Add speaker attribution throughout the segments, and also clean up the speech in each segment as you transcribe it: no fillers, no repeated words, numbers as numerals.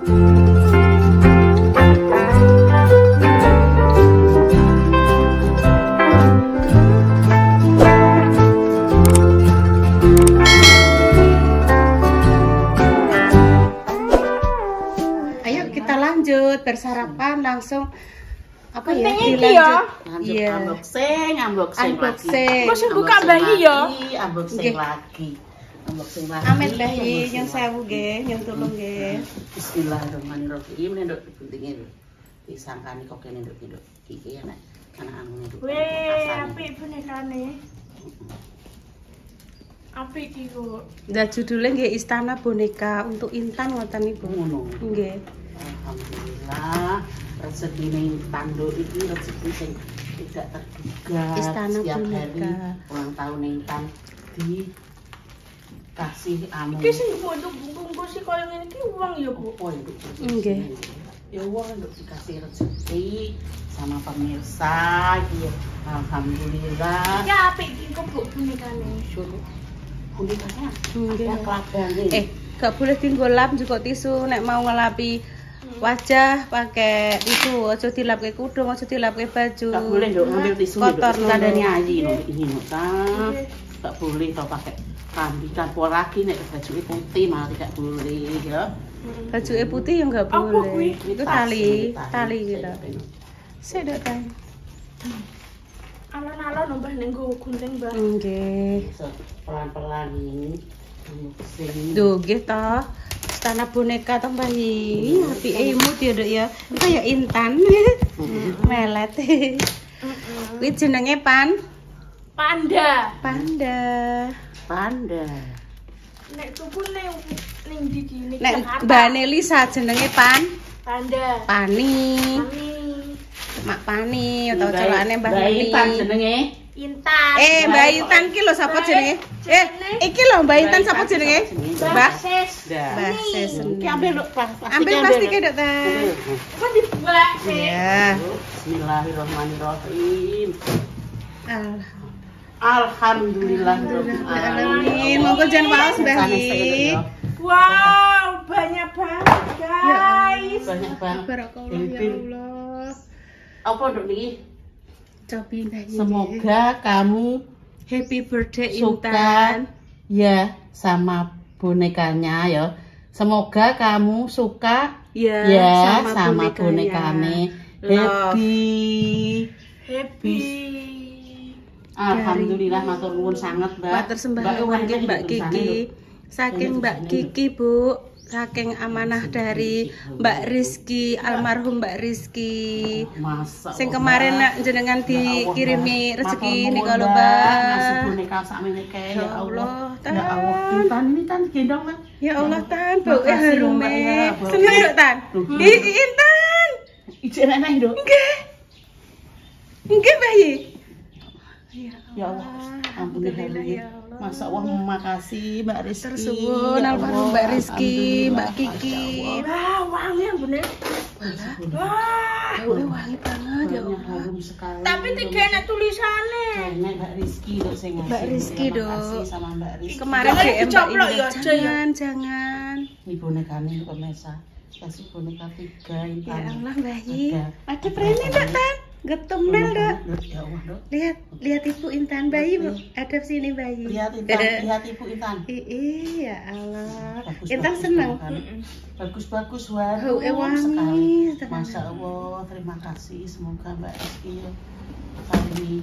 Speaker 1: Bersarapan langsung apa ya
Speaker 2: dilanjut
Speaker 1: unboxing
Speaker 2: lagi. Kok buka bayi ya?
Speaker 1: Unboxing lagi. Amin bayi yang sewu nggih, yang tulung nggih.
Speaker 2: Bismillahirrahmanirrahim. Nduk diguntingi disangkani kok kene nduk iki enak anak-anakmu nduk. Weh, apik bonekane. Apik iki kok.
Speaker 1: Lah judulnya nggih Istana Boneka untuk Intan ngoten niku. Nggih.
Speaker 2: Alhamdulillah rezeki ning tanduk iki rezeki sing tidak terduga.
Speaker 1: Istana
Speaker 2: setiap
Speaker 1: Boneka.
Speaker 2: Hari ulang tahun Intan dikasih anu.
Speaker 3: Iki sing bungkus koyo ngene iki uang ya, Bu.
Speaker 2: Oh, itu.
Speaker 1: Nggih.
Speaker 2: Ya uang untuk dikasih rezeki sama pemirsa iki. Alhamdulillah.
Speaker 3: Ya apik iki kok Bu bonekane.
Speaker 2: Bonekanya
Speaker 1: Nggih.
Speaker 2: ada kelabane.
Speaker 1: Gak boleh tinggal lap juga tisu nek mau ngelapi wajah pakai tisu, aja dilapke kudung, aja dilapke baju.
Speaker 2: Gak boleh nduk ngambil tisu
Speaker 1: kotor
Speaker 2: kita ada nyanyi ini ta. Gak boleh tau pakai rambikan lagi nek baju putih malah tidak boleh ya.
Speaker 1: Baju putih yang nggak boleh. Itu tali gitu. Sedok kan.
Speaker 3: Alon-alon mbah ning gunting, Mbah.
Speaker 1: Nggih.
Speaker 2: Pelan-pelan ini.
Speaker 1: Duh, nggih toh. Istana Boneka toh Mbah Yi. Apike imut ya, Dok ya. Kaya Intan. Melet. Kuwi jenenge
Speaker 3: Panda.
Speaker 2: Panda.
Speaker 3: Nek tuku ning ndi iki?
Speaker 1: Nek Mbak Nelisa jenenge
Speaker 3: Panda.
Speaker 1: Pani. Mak Pani utawa celokane Mbah Neli.
Speaker 2: Intan jenenge
Speaker 3: Intan.
Speaker 1: Mbak Intan ki lho sapa jenenge? Iki lho Mbak Intan sapa jenenge? Mbak Ses. Mbak Ses.
Speaker 2: Ki ambil
Speaker 1: plastike Dok ta.
Speaker 3: Kok dibuat sih?
Speaker 1: Ya.
Speaker 2: Bismillahirrahmanirrahim. Alhamdulillahirabbil alamin.
Speaker 1: Monggo jan waos Mbah Yi.
Speaker 3: Wow, banyak banget guys.
Speaker 2: Banyak banget.
Speaker 1: Barakallah ya Allah.
Speaker 2: Apa nduk niki?
Speaker 1: Cobi Mbah Yi.
Speaker 2: Semoga kamu
Speaker 1: Happy birthday
Speaker 2: suka
Speaker 1: Intan.
Speaker 2: ya sama bonekanya ya. Semoga kamu suka
Speaker 1: ya
Speaker 2: sama bonekanya. Happy. Alhamdulillah matur nuwun sangat Mbak.
Speaker 1: Matur sembah nuwun Mbak Kiki. Saking Mbak Kiki Bu, saking amanah dari Mbak Rizky, almarhum Mbak Rizky. Sing kemarin jenengan dikirimi rezeki nika lho Mbak.
Speaker 2: Ngasih boneka sakmene kae ya Allah.
Speaker 1: Ya Allah,
Speaker 2: Intan ini Tan gendong Mas.
Speaker 1: Ya Allah Tan, bauke harume. Seneng Dok Tan. Intan.
Speaker 2: Ijek enak Nduk.
Speaker 1: Nggih. Nggih Mbak Yi.
Speaker 2: Ya Allah, ampun ya. Masa Allah makasih Mbak Rizky.
Speaker 1: Tersuwun almarhum Mbak Rizky, Mbak Kiki.
Speaker 3: Wah, wangi yang bener. Wah,
Speaker 1: wangi banget ya Allah.
Speaker 2: Harum sekali.
Speaker 3: Tapi tiga enak tulisannya.
Speaker 2: Kayaknya Mbak Rizky Dok sing ngasih.
Speaker 1: Mbak Rizky Dok.
Speaker 2: Makasih sama Mbak Rizky.
Speaker 1: Kemarin DM Mbak
Speaker 3: Ini.
Speaker 1: Jangan.
Speaker 2: Ini bonekanya ini pemirsa. Kasih boneka 3 Intan.
Speaker 1: Ya Allah Mbak Yi. Ada prene Dok Tan. Getumel Dok.
Speaker 2: Ya Allah Dok.
Speaker 1: Lihat Ibu Intan bayi Bu. Ada sini bayi.
Speaker 2: Lihat Intan, lihat Ibu Intan.
Speaker 1: Ya Allah. Intan senang.
Speaker 2: Bagus-bagus wangi
Speaker 1: wangi.
Speaker 2: Masya Allah, terima kasih. Semoga Mbak Rizky kali ini.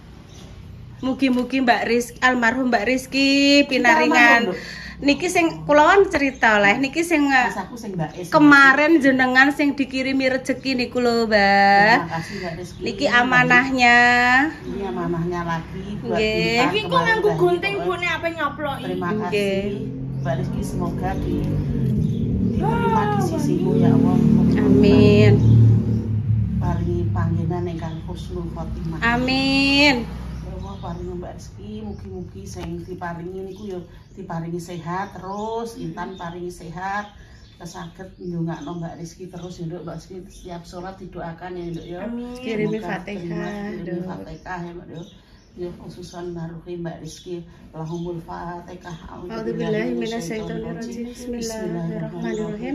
Speaker 1: Mugi-mugi Mbak Rizky, almarhum Mbak Rizky pinaringan. Niki sing kula cerita oleh niki sing kemarin jenengan sing dikirimi rezeki niku lho, Mbak.
Speaker 2: Terima kasih Mbak Rizky.
Speaker 1: Niki amanahnya.
Speaker 2: Ini amanahnya lagi buat
Speaker 1: Nggih.
Speaker 3: Iki kok nganggo gunting bune apa nyoploki.
Speaker 2: Terima kasih Mbak Rizky, semoga diterima di sisimu ya Allah.
Speaker 1: Amin.
Speaker 2: Paringi panggenan ingkang husnul khotimah.
Speaker 1: Amin.
Speaker 2: Paringi Mbak Rizky, mugi-mugi sing diparingi niku ya diparingi sehat terus, Intan paringi sehat, kesaged ndongakno Mbak Rizky terus ya Nduk. Mbak Rizky setiap sholat didoakan ya Nduk ya.
Speaker 1: Kirimi Fatihah.
Speaker 2: Kirimi Fatihah ya Mbak Nduk. Ya khususan Maruhi Mbak Rizky lahumul fatihah.
Speaker 1: A'udzubillahi minasyaitonirrajim. Bismillahirrahmanirrahim.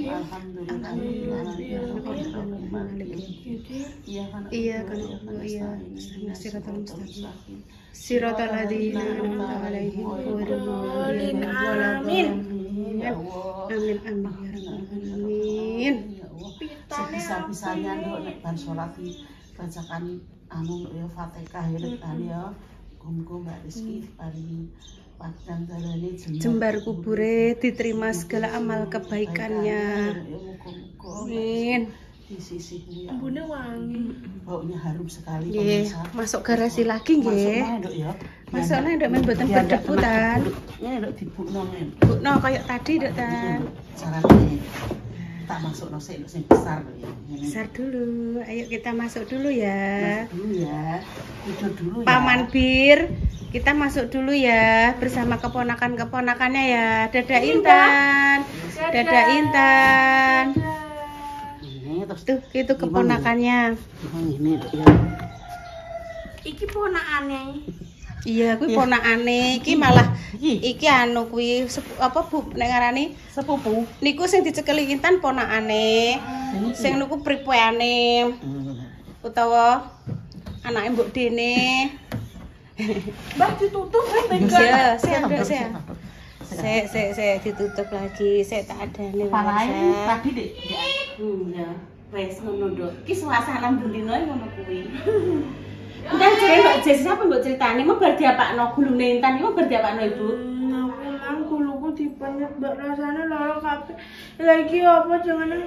Speaker 1: Iya kan iya. Siratal mustaqim. Siratal ladzina an'amta 'alaihim ghairil maghdubi 'alaihim. Amin. Amin ya rabbal alamin.
Speaker 2: Sebisa-bisanya nduk nek bar salat bacakan anu ya Fatihah ya kan ya. Muga Mbak Rizky paling padang dalane
Speaker 1: jembar kubure diterima segala amal kebaikannya. Amin.
Speaker 2: Di sisinya
Speaker 3: Ambune wangi.
Speaker 2: baunya harum sekali.
Speaker 1: Nggih, masuk garasi lagi nggih. Masuknya nduk men mboten berdebutan.
Speaker 2: Ini nduk dibukno men.
Speaker 1: Bukno kayak tadi nduk tan.
Speaker 2: Carane tak masukno sik sing besar ya.
Speaker 1: Besar dulu. Ayo kita masuk dulu ya.
Speaker 2: Masuk dulu ya. Tidur dulu ya.
Speaker 1: Paman Bir, kita masuk dulu ya bersama keponakan-keponakannya ya. Dadah Intan. Dadah Intan.
Speaker 2: Ini terus
Speaker 1: Tuh, itu keponakannya.
Speaker 2: gimana ini ya.
Speaker 3: Iki ponakane.
Speaker 1: Iya, kuwi ponakane. Iki malah iki anu kuwi apa Bu nek ngarani
Speaker 2: Sepupu.
Speaker 1: niku sing dicekeli Intan ponakane. Sing niku pripoane utawa anake Mbok Dene.
Speaker 3: Mbak ditutup
Speaker 1: Iya, saya ditutup lagi. Saya tak ada nih.
Speaker 2: Palain tadi Dek.
Speaker 1: Ya, wes ngono nduk. Iki suasana bendino ngono kuwi. Entar jare Mbak Jess apa mbok critani mau bar diapakno gulune Intan iki mau bar diapakno Ibu.
Speaker 3: Aku nang guluku dipenyet mbak rasane lara kabeh. Lagi apa jangane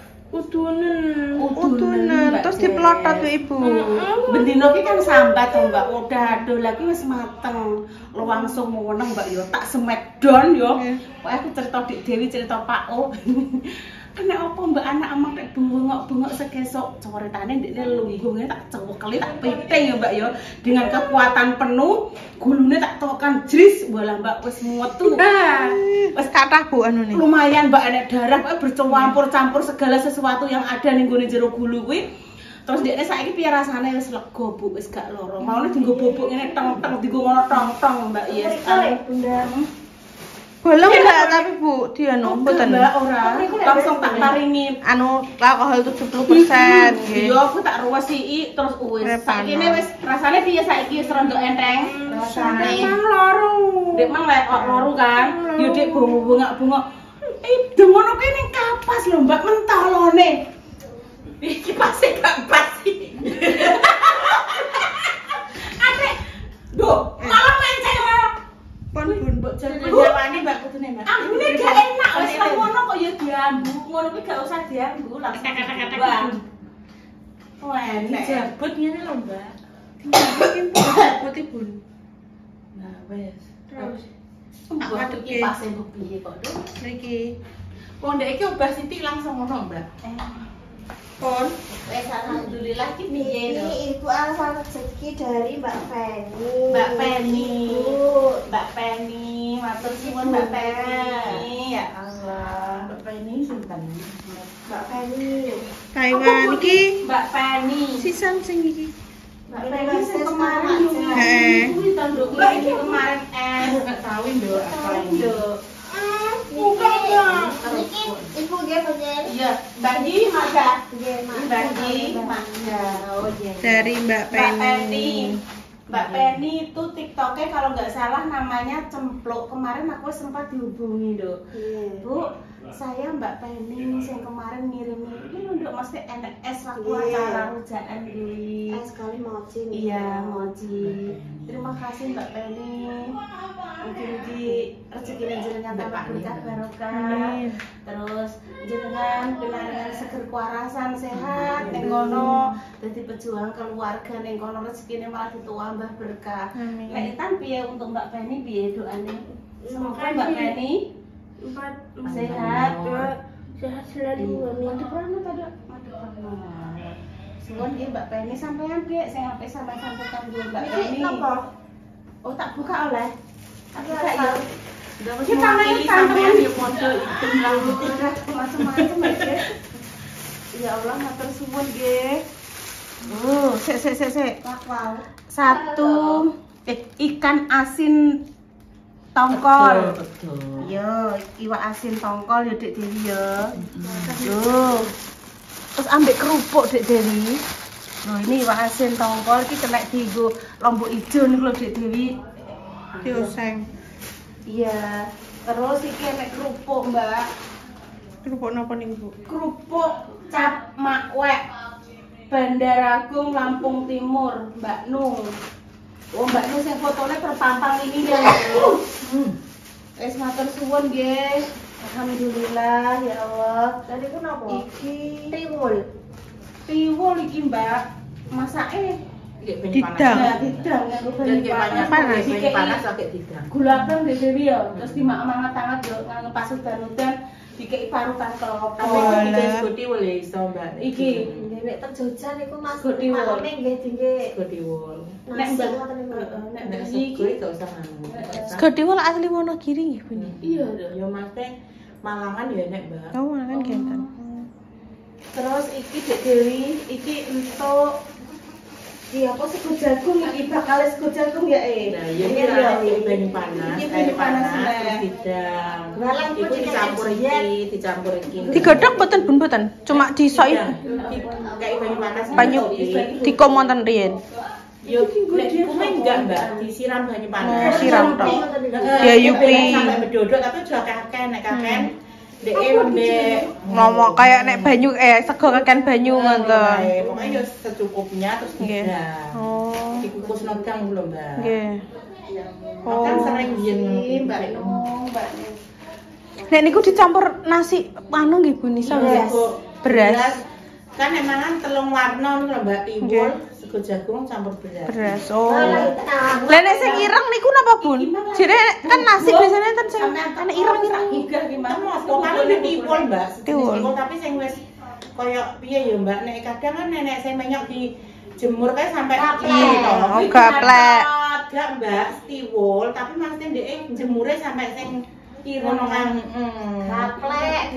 Speaker 3: udunen
Speaker 1: terus diplotot tuh Ibu. Bendino iki kan sambat to Mbak. Udah aduh lagi wis mateng. Langsung meneng Mbak yo tak semedon yo. Kok aku cerita Dik Dewi cerita Pak O. Kena apa Mbak anak amak nek bengok-bengok sekesok coretane ndekne lungguhe tak cewekeli tak piting ya Mbak ya. Dengan kekuatan penuh gulune tak tokan jris bola Mbak wis metu.
Speaker 3: wis kathah Bu anu nih.
Speaker 1: Lumayan Mbak enek darah Mbak bercampur-campur segala sesuatu yang ada ning gone jero gulu kuwi. Terus ndekne saiki piye rasane wis lega Bu, wis gak lara. Maune dienggo bubuk ngene teng-teng dienggo ngono tong-tong Mbak ya.
Speaker 3: Bunda.
Speaker 4: Bolong enggak tapi Bu, dia no mboten.
Speaker 1: Mbak ora. Langsung tak paringi
Speaker 4: Anu alkohol 70%.
Speaker 1: Iya, aku tak ruwesi terus wis. Saiki wis rasane piye saiki wis rada enteng. Rasane
Speaker 3: Loro.
Speaker 1: Dek mang lek loro kan. Yo Dek bungak-bungak. Demono kuwi ning kapas lho Mbak mentolone. Iki pasti gak pas iki. Adek. Duh, malah menceng
Speaker 4: Pun
Speaker 1: Mbok jawani Mbak kudune Mbak. Ambune gak enak wis ngono kok ya diambu. Ngono kuwi gak usah diambu langsung dibuang. Wah, ini jabut ngene lho Mbak.
Speaker 4: putih Bun.
Speaker 1: Nah, wes.
Speaker 3: Terus
Speaker 1: Tak ngaduk kipase mbok piye kok, Duk?
Speaker 4: Niki.
Speaker 1: Wong ndek iki obah sithik langsung ngono, Mbak. Pon, wes alhamdulillah iki piye, Duk?
Speaker 5: Ini Ibu asal rezeki dari Mbak Feni.
Speaker 1: Mbak Penny. Mbak Penny, matur suwun Mbak Penny. Ya Allah, Mbak Penny sinten?
Speaker 5: Mbak Feni.
Speaker 4: Taiwan iki
Speaker 1: Mbak Penny.
Speaker 4: sisan sing iki.
Speaker 1: Mbak Penny sing kemarin kuwi to, Nduk. Mbak iki kemarin enggak tahu, Nduk, apa ini.
Speaker 3: bukan Mbak.
Speaker 5: Ini Ibu dia punya.
Speaker 1: Iya, Mbak Di, Maga.
Speaker 5: Dia
Speaker 1: Mbak Di, Maga. Oh, iya.
Speaker 4: Dari Mbak Penny.
Speaker 1: Mbak Penny itu TikToknya kalau nggak salah namanya Cempluk. Kemarin aku sempat dihubungi, Dok. Bu, saya Mbak Penny yang kemarin ngirim ini untuk mesti enak es waktu acara rujaan dulu.
Speaker 5: Sekali mochi nih.
Speaker 1: Iya, mochi. Terima kasih Mbak Penny. Mugi-mugi rezeki jenengan tambah berkah barokah. Terus jenengan pinaringan seger kuarasan sehat ning kono dadi pejuang keluarga ning kono rezekine malah ditambah berkah. Nek Intan piye untuk Mbak Penny piye doane? Semoga Mbak Penny sehat.
Speaker 3: Sehat selalu.
Speaker 1: Madu pernah tadi? Madu pernah. Suwun nggih Mbak Penny sampean piye sing ape sampean sampaikan dulu Mbak Penny. Oh tak buka oleh. Tak buka ya. Kita main sampean ya model itu macam-macam ya. Ya Allah matur suwun nggih.
Speaker 4: Sik.
Speaker 1: Lakwal.
Speaker 4: 1
Speaker 1: ikan asin tongkol.
Speaker 2: Betul.
Speaker 1: Yo, iwak asin tongkol ya Dek Dewi ya. Yo. Terus ambek kerupuk Dek Dewi. Loh ini iwak asin tongkol iki kena dienggo lombok ijo niku lho Dek Dewi.
Speaker 4: Dioseng.
Speaker 1: Iya. Terus iki enek kerupuk, Mbak.
Speaker 4: Kerupuk napa niku, Bu?
Speaker 1: Kerupuk cap makwek. Bandar Agung Lampung Timur, Mbak Nung. Oh, Mbak Nung sing fotone terpampang ini ya. Wis matur suwun nggih. Alhamdulillah ya Allah.
Speaker 5: Tadi ku napa?
Speaker 1: Iki
Speaker 5: Tiwul.
Speaker 1: tiwul iki, Mbak. Masake
Speaker 4: Didang.
Speaker 1: ya didang karo
Speaker 2: Dan
Speaker 1: banyu
Speaker 2: kayak
Speaker 1: panas.
Speaker 2: banyak panas sampai tidak.
Speaker 1: Gulakan Dek Dewi ya. Terus dimak-mangat yo nganggo pasudan-udan dikei parutan kelapa.
Speaker 2: Tapi iki sekuti boleh iso, Mbak.
Speaker 1: Iki
Speaker 5: Nek teng Jogja niku Mas
Speaker 1: Tiwul.
Speaker 5: makome nggih dingge.
Speaker 2: Sekuti wol.
Speaker 1: nek
Speaker 5: Nasi
Speaker 1: Mbak
Speaker 5: ngoten niku.
Speaker 1: nek
Speaker 2: Nek
Speaker 1: iki
Speaker 2: sekuti gak usah nganu.
Speaker 4: Sego Tiwul asli Wonogiri nggih, Bu.
Speaker 1: iya.
Speaker 2: Yo Mas Malangan ya nek, Mbak.
Speaker 4: Kamu kan genten.
Speaker 1: Terus iki Dek Dewi, iki entuk iya apa sego jagung iki bakal sego jagung ya
Speaker 2: Nah, iya
Speaker 1: Ini
Speaker 2: kita
Speaker 1: ya.
Speaker 2: iki banyu panas,
Speaker 1: Iki
Speaker 2: air
Speaker 1: banyu panas,
Speaker 2: panas,
Speaker 1: Mbak.
Speaker 2: terus didang.
Speaker 5: Galang
Speaker 2: Iku
Speaker 5: pun
Speaker 2: dicampur
Speaker 5: dicampur
Speaker 2: iki, dicampur iki.
Speaker 4: Digodhog mboten Bun mboten, cuma disoki
Speaker 2: Kayak banyu panas.
Speaker 4: banyu dikomonten riyen.
Speaker 2: Yo, nek kume enggak, Mbak, disiram banyu panas.
Speaker 4: Oh, siram tok.
Speaker 2: Ya
Speaker 4: Yupi.
Speaker 2: sampai bedodok tapi aja kakek nek kakek ndek ndek
Speaker 4: Ngomong kayak nek banyu sego kakean banyu ngoten.
Speaker 2: Pokoknya yo secukupnya terus
Speaker 4: Nggih.
Speaker 2: didang.
Speaker 4: Oh,
Speaker 2: Dikukus nodang lho, Mbak.
Speaker 4: nggih.
Speaker 2: Kan sering yen
Speaker 1: Mbak Nung, Mbak Nung.
Speaker 4: Nek niku dicampur nasi anu nggih Bu Nisa nggih. Beras.
Speaker 2: Kan emang telung warna lho Mbak, tiwul, sego jagung campur beras.
Speaker 4: Beras. Oh.
Speaker 5: Nah,
Speaker 4: Lah nek sing ireng niku napa Bun? Jadi kan nasi biasanya enten sing
Speaker 1: Sampeyan
Speaker 4: enek ireng-ireng.
Speaker 1: Hingga gimana?
Speaker 2: Kamu apa kan udah tiwul, Mbak?
Speaker 4: Tiwul.
Speaker 2: Tiwul tapi sing wis koyo piye ya, Mbak? Nek kadang kan nenek saya menyok di jemur kae sampai
Speaker 4: Oh, gaplek.
Speaker 2: Gak, Mbak, tiwul, tapi maksudnya ndek jemure sampai sing
Speaker 1: Ireng
Speaker 2: kan.
Speaker 5: gaplek.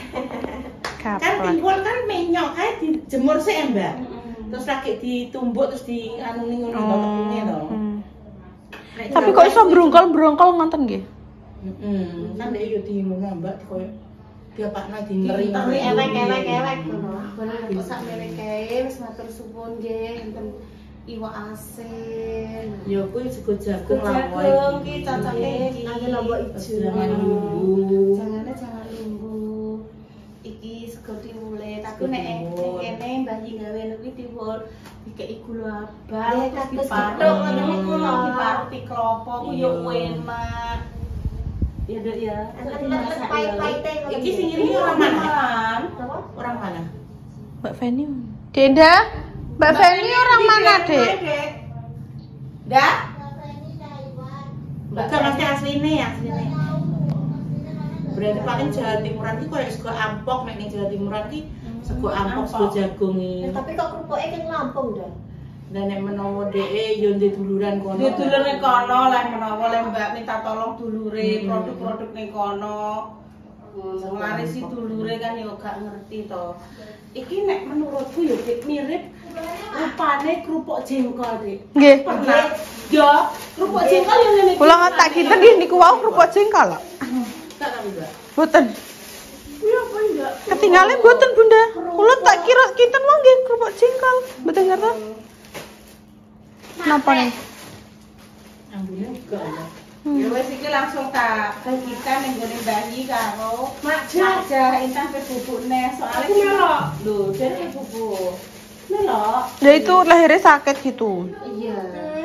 Speaker 2: Kan
Speaker 4: Gaplek.
Speaker 2: tiwul kan menyok kae dijemur sih, Mbak. Terus lagi ditumbuk terus di anu ning ngono Mbak tepungnya to. Nek
Speaker 4: Tapi kok iso brongkol-brongkol ngoten nggih?
Speaker 2: Kan ndek yo di ngono Mbak koyo diapakna dineri.
Speaker 1: Teri elek-elek ngono. Bener kok sak meneh kae wis matur suwun nggih enten iwak asin.
Speaker 2: Yo kuwi sego jagung
Speaker 1: Jagung ki cocoke iki.
Speaker 5: Nanti lombok ijo.
Speaker 2: Jangan lumbu.
Speaker 1: Jangan lumbu. Iki sego tiwule, tapi nek kene Mbah Yi gawe niku tiwul dikeki gula abang
Speaker 5: Ya,
Speaker 1: terus
Speaker 5: kados
Speaker 1: diparut
Speaker 5: gedhog ngoten niku.
Speaker 1: diparut di klopo ku yo enak. Ya Dek ya.
Speaker 5: Enak-enak pahit-pahite ngoten.
Speaker 2: Iki sing ngiri orang mana?
Speaker 5: Napa?
Speaker 2: Orang mana?
Speaker 4: Mbak Feni. Denda, Mbak Feni orang mana, Dek?
Speaker 1: Dah?
Speaker 2: Bukan mesti asline. Berarti paling Jawa Timuran ki koyo sego ampok nek ning Jawa Timuran ki sego ampok sego jagung iki.
Speaker 5: Tapi kok kerupuke kan Lampung dah.
Speaker 2: Dan nek menawa dheke yo ndek duluran kono.
Speaker 1: Dia dulure kono lah menawa le Mbak minta tolong dulure produk-produk ning kono. Ngarisi dulure kan yo gak ngerti to. Iki nek menurutku yo Dik mirip rupane kerupuk jengkol, Dik.
Speaker 4: Nggih.
Speaker 1: Pernah? Yo, kerupuk jengkol yo ngene iki.
Speaker 4: Kula tak kinten nggih niku wau kerupuk jengkol kok.
Speaker 2: Tak tapi Mbak.
Speaker 4: Mboten.
Speaker 1: Iya apa enggak?
Speaker 4: Ketinggalan mboten Bunda. Kula tak kira kinten wau nggih kerupuk jengkol. Mboten ngerti. Napa nih?
Speaker 2: Ambune juga ya.
Speaker 1: Ya wis iki langsung tak bagikan ning gone Mbah Yi karo Makja Intan pe bubukne soalnya aku melok. Lho, dene bubuk. Melok.
Speaker 4: Ya itu lahirnya sakit gitu.
Speaker 1: Iya.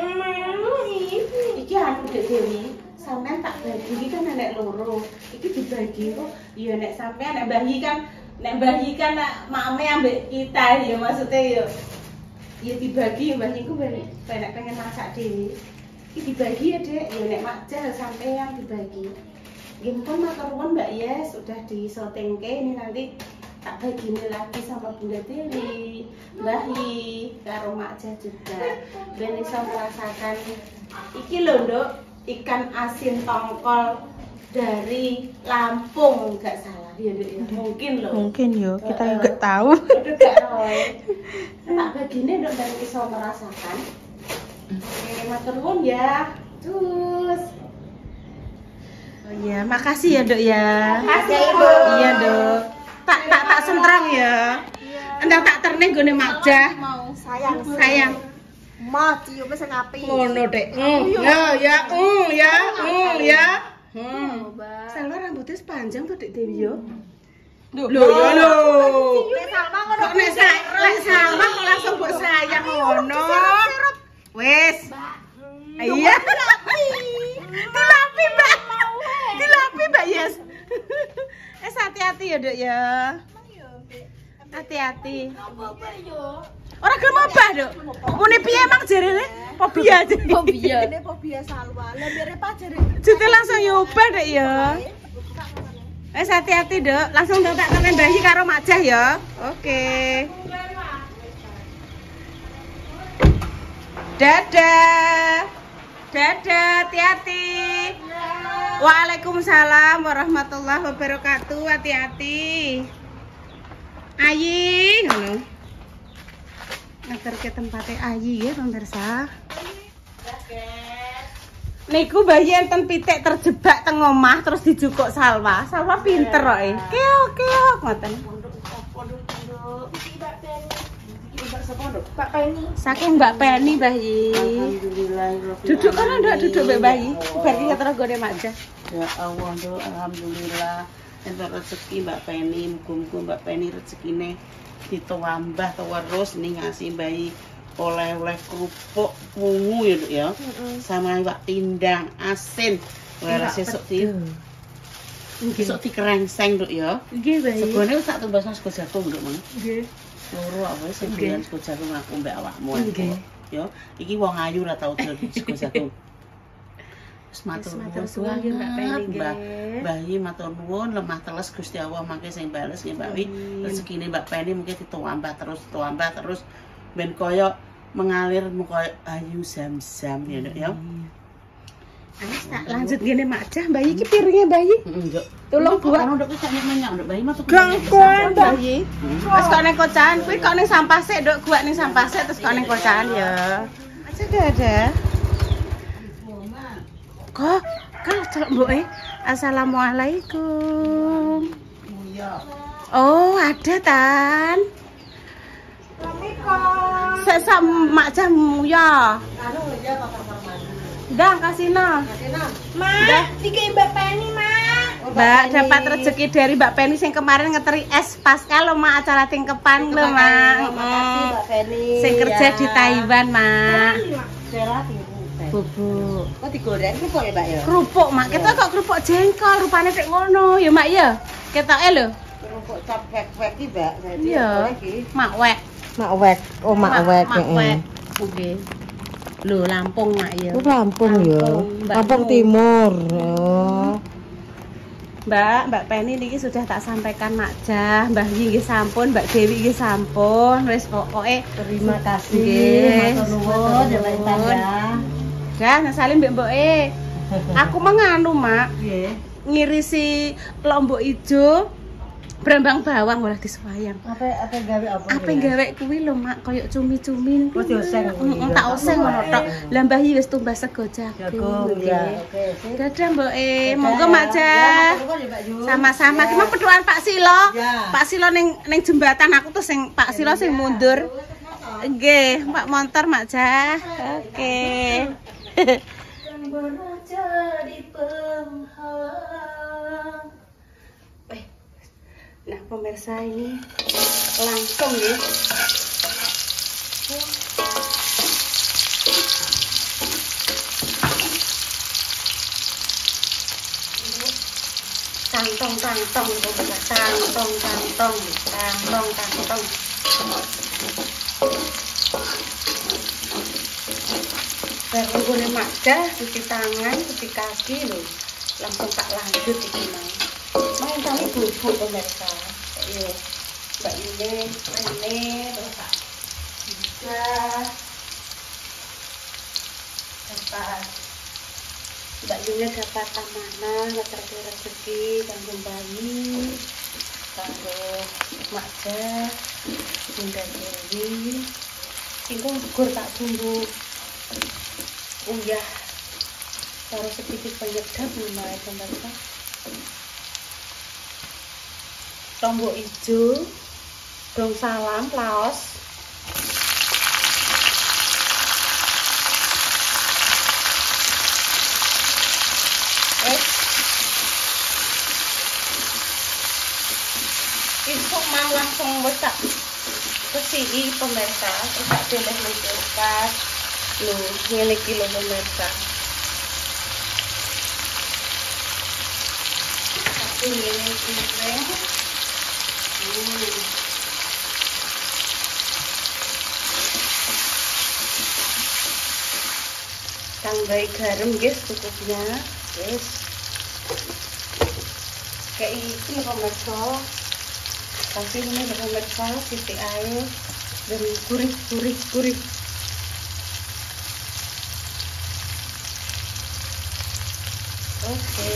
Speaker 1: Iki anu Dek Dewi, sampean tak bagi iki kan nek loro. Iki dibagi kok ya nek sampean nek Mbah Yi kan makme ambek kita ya maksudnya ya. Ya dibagi Mbah Yi ku pengen masak dhewe. Iki dibagi ya Dek, ya nek makjal sampean dibagi. Nggih mumpun matur nuwun Mbak Yes, sudah disotengke ini nanti tak bagi lagi sama Bunda Tili, Mbah Yi, karo Makja juga. Ben iso merasakan iki lho Nduk, ikan asin tongkol dari Lampung enggak salah ya Nduk ya. Mungkin loh.
Speaker 4: Mungkin yo, kita juga tahu.
Speaker 1: Aduh gak roe. Tak bagine Nduk ben iso merasakan. Oke, matur nuwun ya. Cus. Oh iya, makasih ya, Dok ya.
Speaker 5: Makasih, Ibu.
Speaker 1: Iya, Dok. Tak sentrang ya. Entah tak terne gone Makjah.
Speaker 5: Sayang.
Speaker 1: Sayang.
Speaker 5: Mau ciumnya sing apik.
Speaker 1: Ngono, Dek. Ya. Salwa rambutnya panjang tuh, Dek Dewi yo. Lho.
Speaker 5: Nek Salma ngono.
Speaker 1: Kok nek sama kok langsung mbok sayang ngono. Wis. Iya. Dilapi, Mbak. Yes. Hati-hati ya, Dok ya. Hati-hati. Ora gelem obah, Dok. Mune piye emang jarene? Fobia aja.
Speaker 5: Ini fobia Salwa. Lah mere pajare.
Speaker 1: Jute langsung nyoba, Dek ya. Hati-hati, Dok. Langsung tak kenen bayi karo Makjah ya. Oke. Dadah. Hati-hati. Waalaikumsalam warahmatullahi wabarakatuh. Hati-hati. Ayi, ngono. Nganter ke tempatnya Ayi ya, pemirsa. Niku bayi enten pitik terjebak teng omah terus dijukuk Salwa. Salwa pinter kok e. Keok ngoten. Saking Mbak Penny, Mbah Yi.
Speaker 2: Alhamdulillah.
Speaker 1: Duduk kono ndak duduk Mbak Bayi. Bar iki terus gone Makjah.
Speaker 2: Ya Allah, Nduk, alhamdulillah. Entuk rezeki Mbak Penny, muga-muga Mbak Penny rezekine ditambah terus ning ngasih bayi oleh-oleh kerupuk wungu ya, Duk ya. Sama iwak pindang asin. Ora sesuk besok dikerengseng, Duk ya.
Speaker 1: Nggih, Mbak Yi.
Speaker 2: Segone wis tak tumbasno sego jagung, Nduk, Mang.
Speaker 1: Nggih.
Speaker 2: Loro apa sing doyan sego jagung aku mbek awakmu.
Speaker 1: Nggih.
Speaker 2: Ya, iki wong ayu ora tau dol sego jagung. Wis matur
Speaker 1: suwun nggih Mbak Penny nggih.
Speaker 2: Mbah Yi matur nuwun, lemah teles Gusti Allah mangke sing bales nggih Mbak Wi. Rezekine Mbak Penny mungkin ditambah terus ben koyo mengalir koyo ayu zam-zam ya, Nduk ya.
Speaker 1: Ayo tak lanjut gini Makjah, Mbak Yi iki piringnya Mbak Yi.
Speaker 2: Nduk.
Speaker 1: Tolong buat.
Speaker 2: Nduk wis sak nyenyak, Nduk. Mbah Yi matur
Speaker 1: Gangguan Mbak Yi. Wis kok ning kocahan, kuwi kok ning sampah sik, Nduk. Gua ning sampah sik terus kok ning kocahan ya. Ada. Kok celok mboke. Assalamualaikum. Oh, ada Tan. Sesa Makjah ya. Dah kasino.
Speaker 5: Ma, iki Mbak Penny, Ma.
Speaker 1: Mbak dapat rezeki dari Mbak Penny yang kemarin ngeteri es Pascal lo Mak, acara tingkepan lo Mak.
Speaker 5: Makasih Mbak Penny.
Speaker 1: Sing kerja di Taiwan Mak.
Speaker 5: Bubuk. Kok digoreng kerupuk ya, Mbak ya?
Speaker 1: Kerupuk Mak, kita kok kerupuk jengkol rupanya kayak ngono ya Mak ya. Ketoke lho.
Speaker 5: Kerupuk cap wek-wek iki, Mbak.
Speaker 1: Iya. Mak wek.
Speaker 5: Makwek. Oh, makwek.
Speaker 1: Makwek. Oke. Lho Lampung Mak ya.
Speaker 5: Oh, Lampung ya.
Speaker 1: Mbak
Speaker 5: Lampung
Speaker 1: Nu.
Speaker 5: Timur. Oh.
Speaker 1: Mbak Penny niki sudah tak sampaikan Makjah, Mbah Yi nggih sampun, Mbak Dewi nggih sampun. Wis pokoke
Speaker 5: Terima kasih.
Speaker 1: Nggih.
Speaker 5: Matur nuwun ya, Mbak Intan ya.
Speaker 1: Dah nasalin mbek mboke. Aku menganu, Mak.
Speaker 5: Nggih.
Speaker 1: Ngirisi lombok ijo brambang bawang malah diswayang.
Speaker 5: Apa gawe apa?
Speaker 1: Apa gawe kuwi lho, Mak, koyo cumi-cumi niku.
Speaker 5: Oh, dioseng.
Speaker 1: Tak oseng ngono tok. Lah Mbah Yi wis tumbas sego jagung.
Speaker 5: Jagung ya. Oke, sip.
Speaker 1: Dadah, Mboke. Monggo Makjah. Sama-sama. Ki mau petuan Pak Silo.
Speaker 5: Ya.
Speaker 1: Pak Silo ning jembatan aku tuh sing Pak Silo sing mundur. Nggih, Pak Montor Makjah. Oke. Nah pemirsa ini langsung ya. Tangtong pemirsa, tangtong. Baru gue Makjah, cuci tangan, cuci kaki loh. Langsung tak lanjut iki mau. Main tali bubuk pemirsa. Yo, Mbak ini terus tak bisa dapat Mbak Yuni dapat amanah, dapat rezeki kanggo bayi, kanggo Makjah, Bunda Dewi. Singkong gugur tak tunggu uyah taruh sedikit penyedap mulai pemirsa. Tombok hijau, daun salam, laos. Itu mau langsung tak kesini pemirsa, tak pilih kulkas. Loh, ini kilo pemirsa. Ini goreng. Tambahi garam guys cukupnya, guys. Kayak itu pemirsa. Tapi ini pemirsa titik air dan gurih. Oke.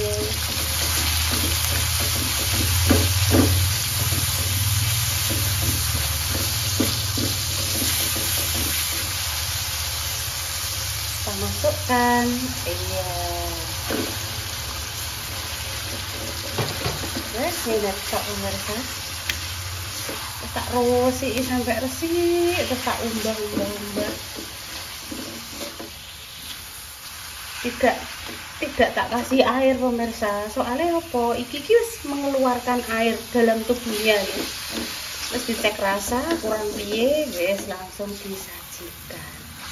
Speaker 1: Kita masukkan, iya. Terus ini tak pemirsa. Tak rosi sampai resik, terus tak umbah. Tidak tak kasih air pemirsa. Soalnya apa? Iki wis mengeluarkan air dalam tubuhnya ya. Terus dicek rasa kurang piye, wis langsung disajikan.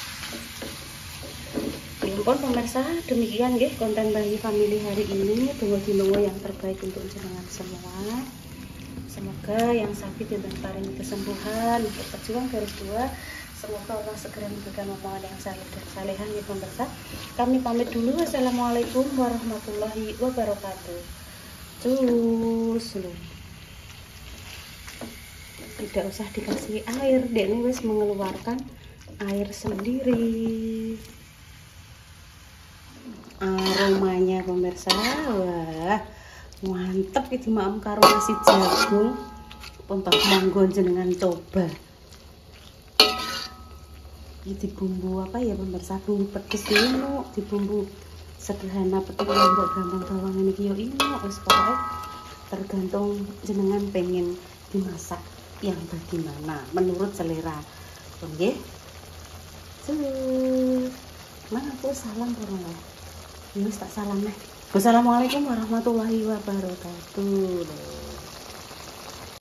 Speaker 1: Pun pemirsa, demikian nggih konten Bayi Family hari ini. Tunggu yang terbaik untuk jenengan semua. Semoga yang sakit diberi paring kesembuhan, untuk berjuang garis dua. Semoga Allah segera memberikan omongan yang saleh dan salehan ya pemirsa. Kami pamit dulu. Wassalamualaikum warahmatullahi wabarakatuh. Cus. Tidak usah dikasih air, dia ini wis mengeluarkan air sendiri. Aromanya pemirsa, wah mantep iki maem karo nasi jagung. Pontak monggo jenengan coba. Iki bumbu apa ya pemirsa? Bumbu pedes ini, di bumbu sederhana petik lombok gampang bawang ini yo ini wis pokoke tergantung jenengan pengen dimasak yang bagaimana menurut selera. Nggih. Mana aku salam kurang. Wis tak salam nih. Wassalamualaikum warahmatullahi wabarakatuh.